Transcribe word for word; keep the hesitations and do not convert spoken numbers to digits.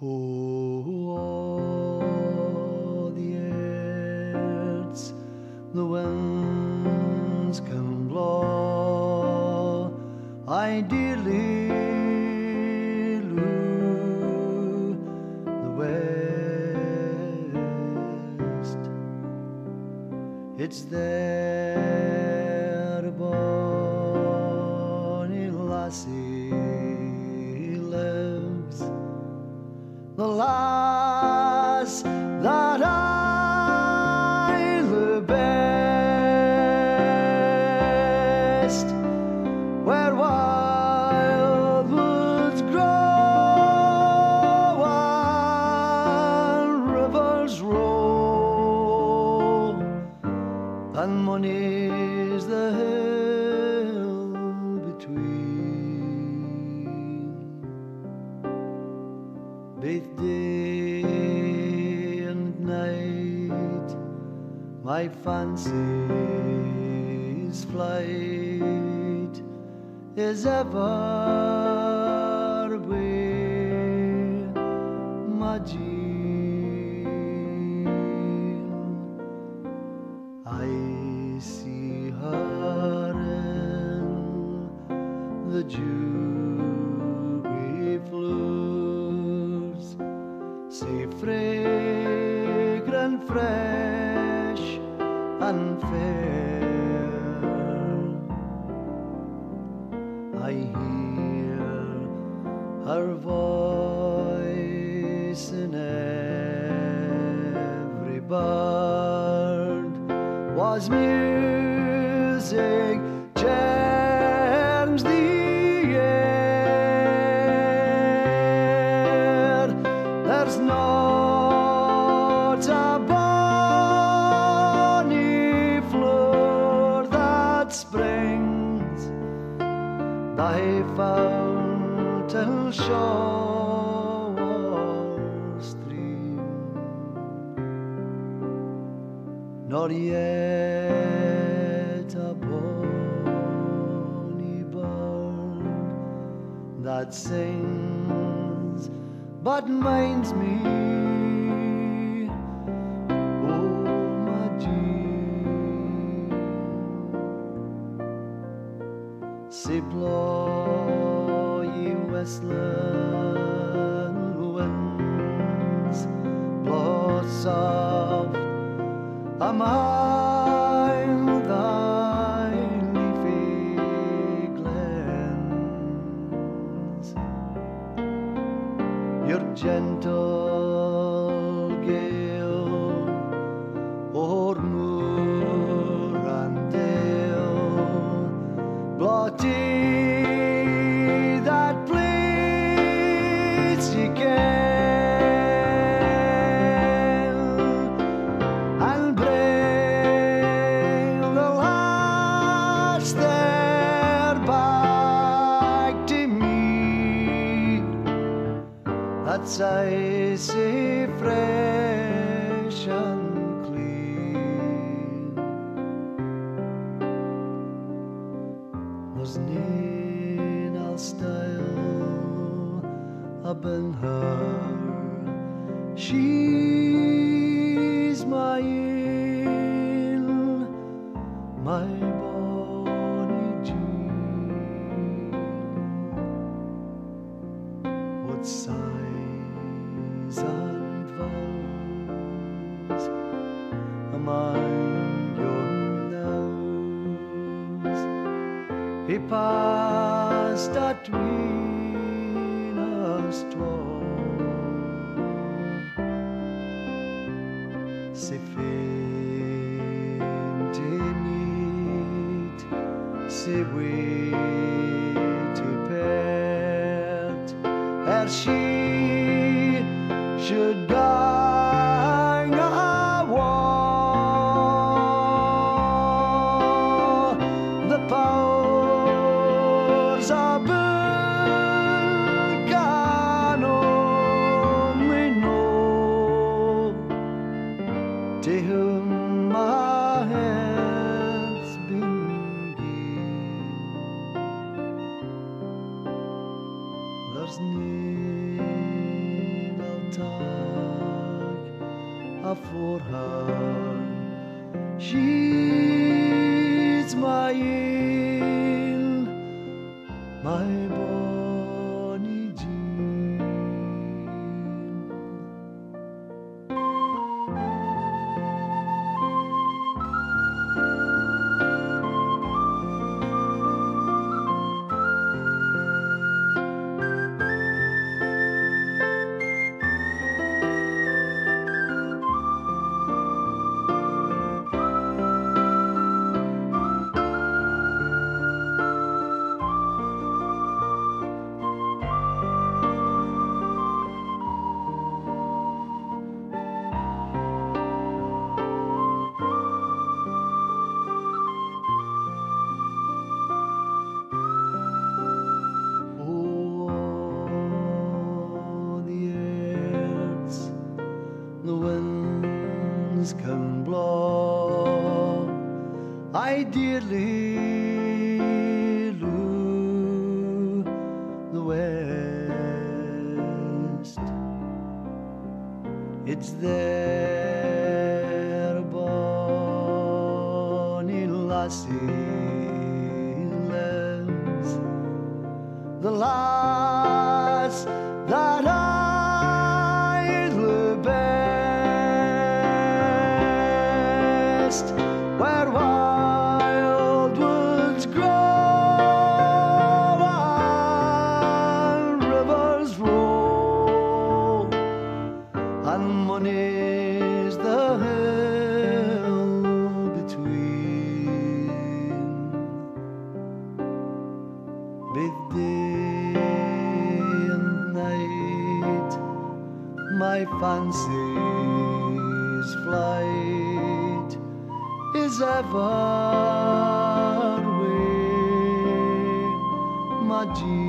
Oh, all the Airts, the winds can blow, ideally loo the west. It's there, bonny lassie lives, the lass that I love best, where wild woods grow and rivers roll, and money's the hill between. Both day and night my fancy's flight is ever with my Jean. I see her in the dewy floors, see fragrant, fresh and fair. I hear her voice in every bird, was music, charms the air. There's not a bonny flower that springs by fountain, shore or stream, nor yet a bonny bird that sings but minds me, oh my Jean. Say blow ye westland winds, blow soft among thy leafy glens. Your gentle gale o'er moor and dale, blotty that please ye can, and bring the lass there back to me. That's icy, fresh and clean. There's nane I'll style up in her, she's my in, my bonny Jean. What sighs and vows among your nose, he passed atween us twa, sae fain to meet, sae way to part, ere she should gang awa. The powers aboon can only know to whom my heart's been given. There's none tag a for her. She's my il, my bonny Jean. The winds can blow, I dearly love the west. It's there bonny lassie lives, the lass that I where wild woods grow and rivers roll, and money's the hill between. With day and night my fancy's flight is ever way, my dear.